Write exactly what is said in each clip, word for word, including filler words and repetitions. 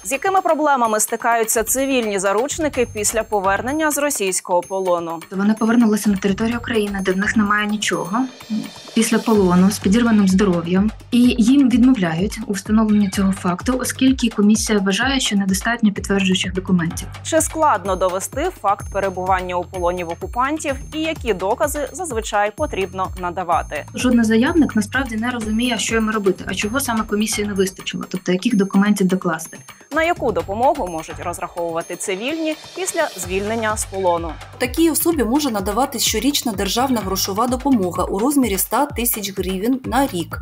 З якими проблемами стикаються цивільні заручники після повернення з російського полону? Вони повернулися на територію України, де в них немає нічого, після полону, з підірваним здоров'ям. І їм відмовляють у встановленні цього факту, оскільки комісія вважає, що недостатньо підтверджуючих документів. Чи складно довести факт перебування у полоні в окупантів і які докази зазвичай потрібно надавати? Жоден заявник насправді не розуміє, що йому робити, а чого саме комісії не вистачило, тобто яких документів докласти. На яку допомогу можуть розраховувати цивільні після звільнення з полону? Такій особі може надаватись щорічна державна грошова допомога у розмірі ста тисяч гривень на рік.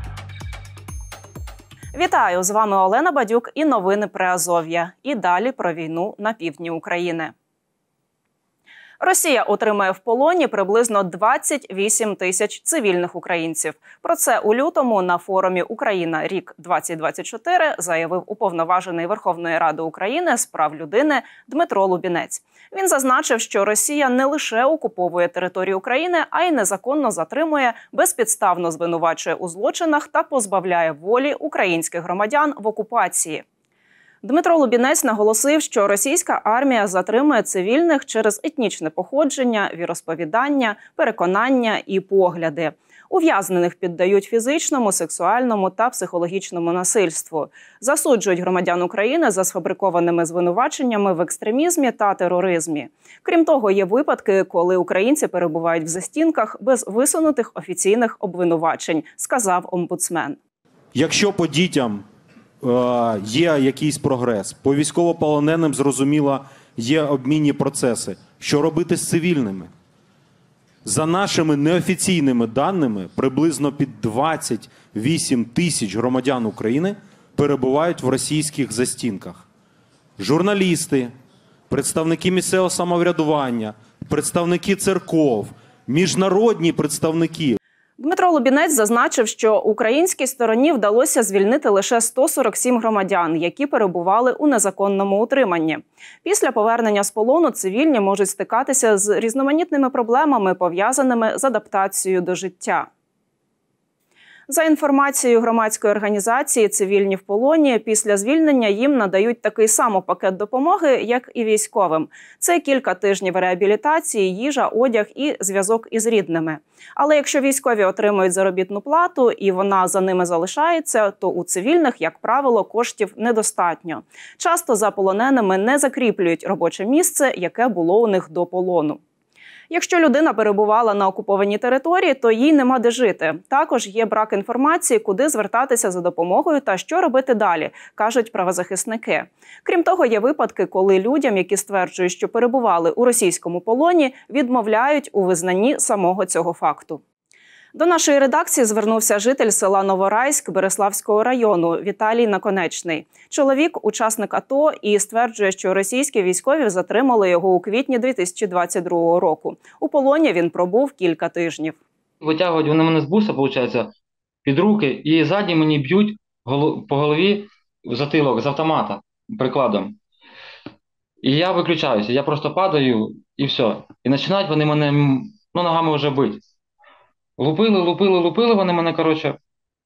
Вітаю! З вами Олена Бадюк і новини Приазов'я. І далі про війну на півдні України. Росія отримає в полоні приблизно двадцять вісім тисяч цивільних українців. Про це у лютому на форумі «Україна. Рік двадцять двадцять чотири» заявив уповноважений Верховної Ради України з прав людини Дмитро Лубінець. Він зазначив, що Росія не лише окуповує територію України, а й незаконно затримує, безпідставно звинувачує у злочинах та позбавляє волі українських громадян в окупації. Дмитро Лубінець наголосив, що російська армія затримує цивільних через етнічне походження, віросповідання, переконання і погляди. Ув'язнених піддають фізичному, сексуальному та психологічному насильству. Засуджують громадян України за сфабрикованими звинуваченнями в екстремізмі та тероризмі. Крім того, є випадки, коли українці перебувають в застінках без висунутих офіційних обвинувачень, сказав омбудсмен. Якщо по дітям є якийсь прогрес, по військовополоненим, зрозуміло, є обмінні процеси. Що робити з цивільними? За нашими неофіційними даними, приблизно під двадцять вісім тисяч громадян України перебувають в російських застінках. Журналісти, представники місцевого самоврядування, представники церков, міжнародні представники. Дмитро Лубінець зазначив, що українській стороні вдалося звільнити лише сто сорок сім громадян, які перебували у незаконному утриманні. Після повернення з полону цивільні можуть стикатися з різноманітними проблемами, пов'язаними з адаптацією до життя. За інформацією громадської організації «Цивільні в полоні», після звільнення їм надають такий самий пакет допомоги, як і військовим. Це кілька тижнів реабілітації, їжа, одяг і зв'язок із рідними. Але якщо військові отримують заробітну плату і вона за ними залишається, то у цивільних, як правило, коштів недостатньо. Часто за полоненими не закріплюють робоче місце, яке було у них до полону. Якщо людина перебувала на окупованій території, то їй нема де жити. Також є брак інформації, куди звертатися за допомогою та що робити далі, кажуть правозахисники. Крім того, є випадки, коли людям, які стверджують, що перебували у російському полоні, відмовляють у визнанні самого цього факту. До нашої редакції звернувся житель села Новорайськ Береславського району Віталій Наконечний. Чоловік – учасник АТО і стверджує, що російські військові затримали його у квітні дві тисячі двадцять другого року. У полоні він пробув кілька тижнів. Витягують вони мене з буса, виходить, під руки і ззаді мені б'ють по голові в затилок з автомата прикладом. І я виключаюся, я просто падаю і все. І починають вони мене ну, ногами вже бити. Лупили, лупили, лупили вони мене, коротше.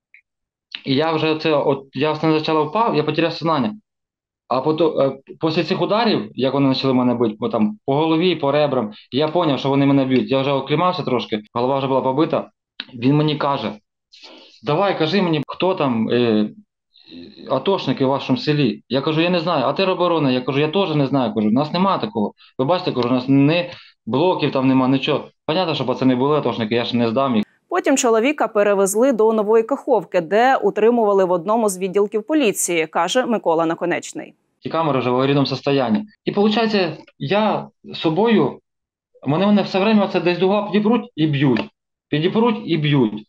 І я вже це, от, я спочатку впав, я потеряв сознання. А потім, після цих ударів, як вони почали мене бити, бо там по голові, по ребрам, я зрозумів, що вони мене б'ють. Я вже оклімався трошки, голова вже була побита. Він мені каже, давай, кажи мені, хто там е, атошники в вашому селі. Я кажу, я не знаю, а тероборона? Я кажу, я теж не знаю, кажу, у нас немає такого. Ви бачите, кажу, у нас не блоків там немає, нічого. Понятно, що пацани були атошники, я ж не здам їх. Потім чоловіка перевезли до Нової Каховки, де утримували в одному з відділків поліції, каже Микола Наконечний. Ті камери вже в аварійному стані. І виходить, я з собою, мене вони все время це десь до угла підіпруть і б'ють. Підіпруть і б'ють.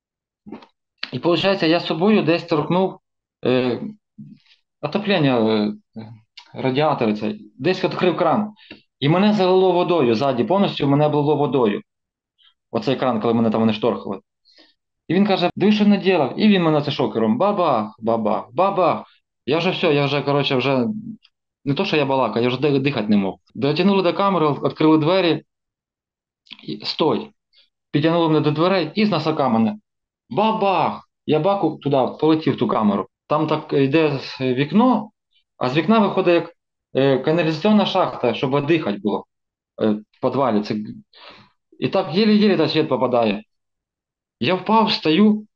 І виходить, я з собою десь торкнув е, отоплення, е, радіатори, це, десь відкрив кран. І мене залило водою ззаді, повністю мене було водою. Оцей кран, коли мене там вони штовхали. І він каже, диви, що не ділав. І він мене це шокером. Бабах, бабах, бабах. Я вже все, я вже, коротше, вже... Не то, що я балакав, я вже дихати не мог. Дотягнули до камери, відкрили двері. І... Стой. Підтягнули мене до дверей і з носака мене. Бабах. Я баку туди, полетів в ту камеру. Там так йде вікно, А з вікна виходить як е, каналізаційна шахта, щоб дихати було е, в підвалі. Це... І так єлі-єлі та світ попадає. Я впав, стою,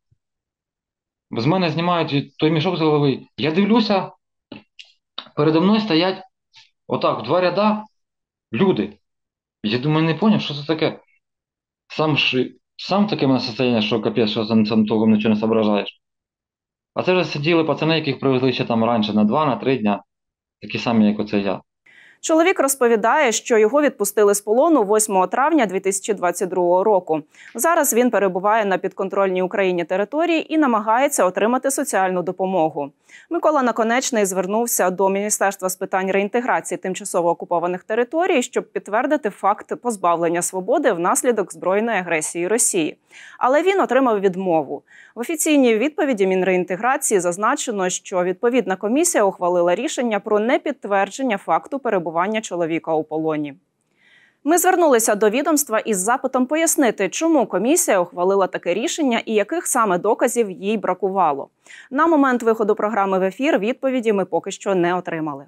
з мене знімають той мішок з голови. Я дивлюся, передо мною стоять отак, в два ряда люди. Я думаю, не зрозумів, що це таке. Сам, ж, сам таке в мене состояння, що капець, що сам, сам толком нічого не соображаєш. А це вже сиділи пацани, яких привезли ще там раніше на два, на три дня. Такі самі, як оце я. Чоловік розповідає, що його відпустили з полону восьмого травня дві тисячі двадцять другого року. Зараз він перебуває на підконтрольній Україні території і намагається отримати соціальну допомогу. Микола Наконечний звернувся до Міністерства з питань реінтеграції тимчасово окупованих територій, щоб підтвердити факт позбавлення свободи внаслідок збройної агресії Росії. Але він отримав відмову. В офіційній відповіді Мінреінтеграції зазначено, що відповідна комісія ухвалила рішення про непідтвердження факту перебування чоловіка у полоні. Ми звернулися до відомства із запитом пояснити, чому комісія ухвалила таке рішення і яких саме доказів їй бракувало. На момент виходу програми в ефір відповіді ми поки що не отримали.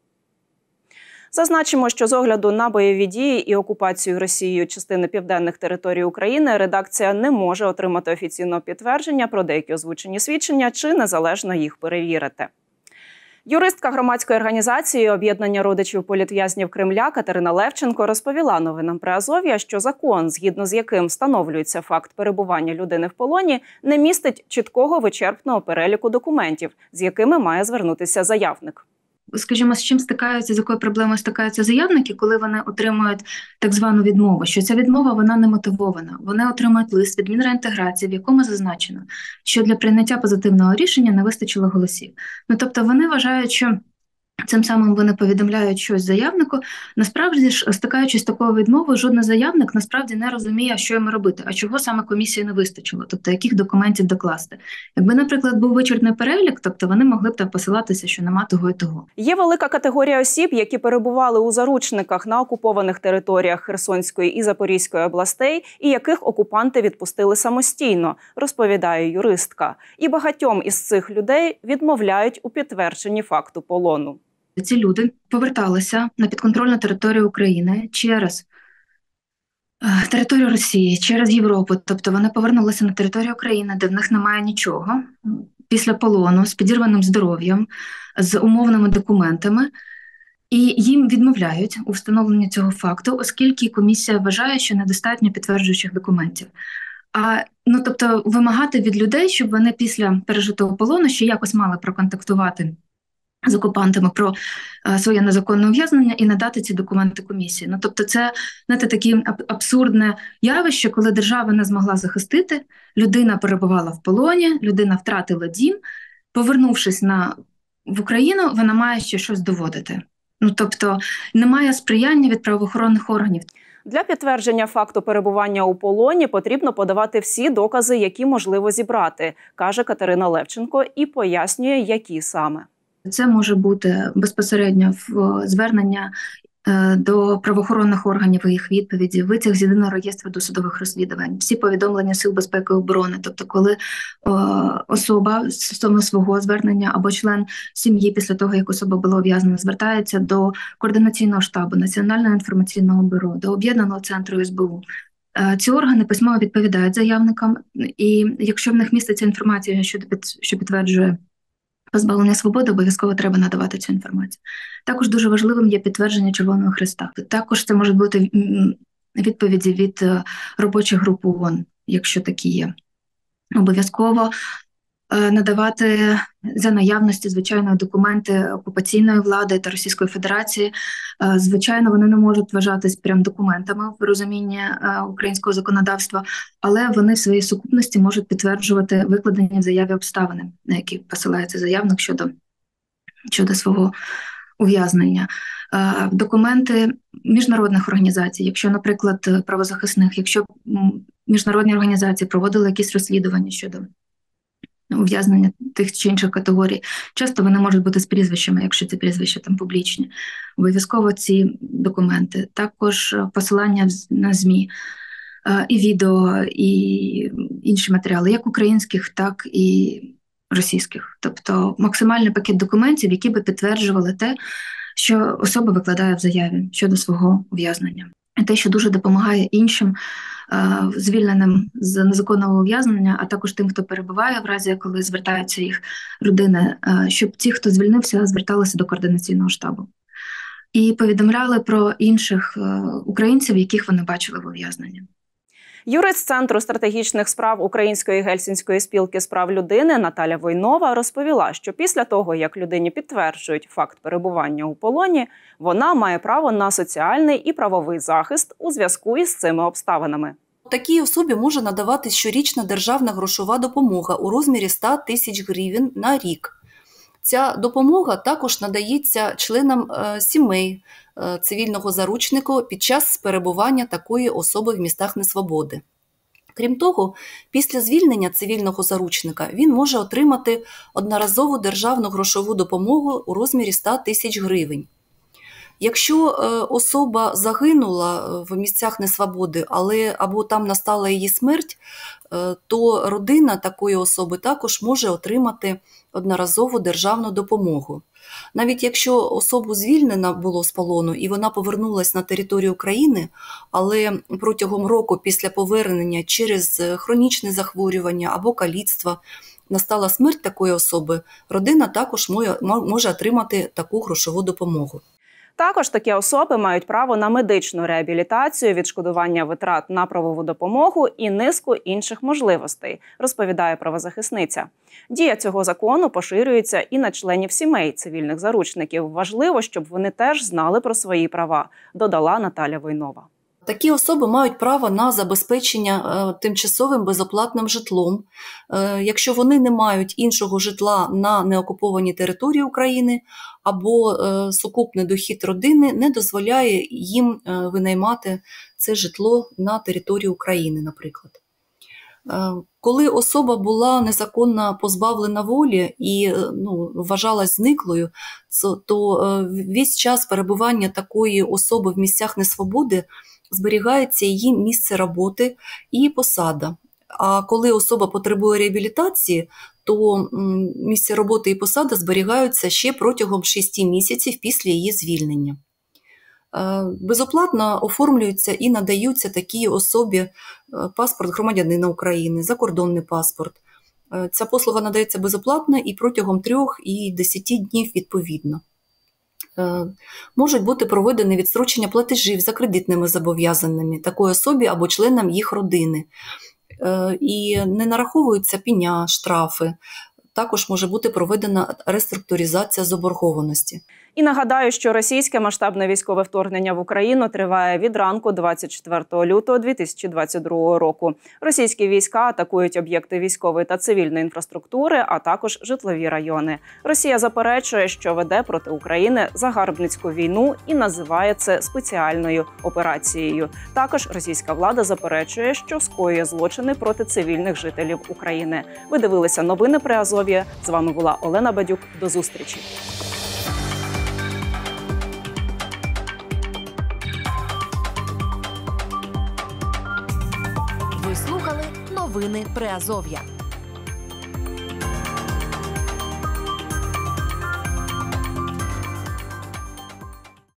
Зазначимо, що з огляду на бойові дії і окупацію Росією частини південних територій України редакція не може отримати офіційного підтвердження про деякі озвучені свідчення чи незалежно їх перевірити. Юристка громадської організації «Об'єднання родичів політв'язнів Кремля» Катерина Левченко розповіла новинам при Азов'я, що закон, згідно з яким встановлюється факт перебування людини в полоні, не містить чіткого вичерпного переліку документів, з якими має звернутися заявник. Скажімо, з чим стикаються, з якою проблемою стикаються заявники, коли вони отримують так звану відмову, що ця відмова, вона не мотивована. Вони отримують лист від Мінреінтеграції, в якому зазначено, що для прийняття позитивного рішення не вистачило голосів. Ну, тобто вони вважають, що цим самим вони повідомляють щось заявнику. Насправді ж, стикаючись з такою відмовою, жоден заявник насправді не розуміє, що йому робити, а чого саме комісії не вистачило, тобто яких документів докласти. Якби, наприклад, був вичерпний перелік, тобто вони могли б там посилатися, що нема того і того. Є велика категорія осіб, які перебували у заручниках на окупованих територіях Херсонської і Запорізької областей, і яких окупанти відпустили самостійно, розповідає юристка. І багатьом із цих людей відмовляють у підтвердженні факту полону. Ці люди поверталися на підконтрольну територію України через е, територію Росії, через Європу. Тобто вони повернулися на територію України, де в них немає нічого, після полону, з підірваним здоров'ям, з умовними документами. І їм відмовляють у встановленні цього факту, оскільки комісія вважає, що недостатньо підтверджуючих документів. А, ну, тобто вимагати від людей, щоб вони після пережитого полону ще якось мали проконтактувати з окупантами про е, своє незаконне ув'язнення і надати ці документи комісії. Ну, тобто це, знаєте, таке абсурдне явище, коли держава не змогла захистити, людина перебувала в полоні, людина втратила дім, повернувшись на, в Україну, вона має ще щось доводити. Ну, тобто немає сприяння від правоохоронних органів. Для підтвердження факту перебування у полоні потрібно подавати всі докази, які можливо зібрати, каже Катерина Левченко і пояснює, які саме. Це може бути безпосередньо в звернення до правоохоронних органів і їх відповіді, витяг з єдиного реєстру досудових розслідувань, всі повідомлення Сил безпеки і оборони, тобто коли о, особа стосовно свого звернення або член сім'ї після того, як особа була ув'язнена, звертається до Координаційного штабу, Національного інформаційного бюро, до Об'єднаного центру ес бе у. Ці органи письмово відповідають заявникам, і якщо в них міститься інформація, що підтверджує позбавлення свободи, обов'язково треба надавати цю інформацію. Також дуже важливим є підтвердження Червоного Хреста. Також це можуть бути відповіді від робочих груп ООН, якщо такі є. Обов'язково надавати за наявності, звичайно, документи окупаційної влади та Російської Федерації. Звичайно, вони не можуть вважатись прям документами в розумінні українського законодавства, але вони в своїй сукупності можуть підтверджувати викладені в заяві обставини, на які посилається заявник щодо, щодо свого ув'язнення. Документи міжнародних організацій, якщо, наприклад, правозахисних, якщо міжнародні організації проводили якісь розслідування щодо ув'язнення тих чи інших категорій. Часто вони можуть бути з прізвищами, якщо ці прізвища там публічні. Обов'язково ці документи. Також посилання на ЗМІ, і відео, і інші матеріали, як українських, так і російських, тобто максимальний пакет документів, які би підтверджували те, що особа викладає в заяві щодо свого ув'язнення. І те, що дуже допомагає іншим е, звільненим з незаконного ув'язнення, а також тим, хто перебуває в разі, коли звертаються їх родини, е, щоб ті, хто звільнився, зверталися до координаційного штабу. І повідомляли про інших е, українців, яких вони бачили в ув'язненні. Юрист Центру стратегічних справ Української Гельсінської спілки з прав людини Наталя Войнова розповіла, що після того, як людині підтверджують факт перебування у полоні, вона має право на соціальний і правовий захист у зв'язку із цими обставинами. Такій особі може надаватись щорічна державна грошова допомога у розмірі сто тисяч гривень на рік. Ця допомога також надається членам е, сімей е, цивільного заручника під час перебування такої особи в містах несвободи. Крім того, після звільнення цивільного заручника він може отримати одноразову державну грошову допомогу у розмірі сто тисяч гривень. Якщо е, особа загинула в місцях несвободи, але або там настала її смерть, е, то родина такої особи також може отримати одноразову державну допомогу. Навіть якщо особу звільнено було з полону і вона повернулася на територію України, але протягом року після повернення через хронічне захворювання або каліцтво настала смерть такої особи, родина також може отримати таку грошову допомогу. Також такі особи мають право на медичну реабілітацію, відшкодування витрат на правову допомогу і низку інших можливостей, розповідає правозахисниця. Дія цього закону поширюється і на членів сімей цивільних заручників. Важливо, щоб вони теж знали про свої права, додала Наталя Войнова. Такі особи мають право на забезпечення е, тимчасовим безоплатним житлом, е, якщо вони не мають іншого житла на неокупованій території України, або е, сукупний дохід родини не дозволяє їм е, винаймати це житло на території України, наприклад. Е, коли особа була незаконно позбавлена волі і ну, вважалась зниклою, то е, весь час перебування такої особи в місцях несвободи зберігається її місце роботи і посада. А коли особа потребує реабілітації, то місце роботи і посада зберігаються ще протягом шести місяців після її звільнення. Безоплатно оформлюються і надаються такій особі паспорт громадянина України, закордонний паспорт. Ця послуга надається безоплатно і протягом трьох і десяти днів відповідно. Можуть бути проведені відстрочення платежів за кредитними зобов'язаннями такої особі або членам їх родини. І не нараховуються пеня, штрафи. Також може бути проведена реструктуризація заборгованості. І нагадаю, що російське масштабне військове вторгнення в Україну триває від ранку двадцять четвертого лютого дві тисячі двадцять другого року. Російські війська атакують об'єкти військової та цивільної інфраструктури, а також житлові райони. Росія заперечує, що веде проти України загарбницьку війну і називає це спеціальною операцією. Також російська влада заперечує, що скоює злочини проти цивільних жителів України. Ви дивилися новини Приазов'я. З вами була Олена Бадюк. До зустрічі. Ви слухали новини Приазов'я.